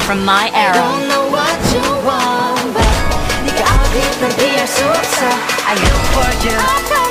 from my era. Don't know what you want, but 네가 어디든 피할 수 없어. I look for you.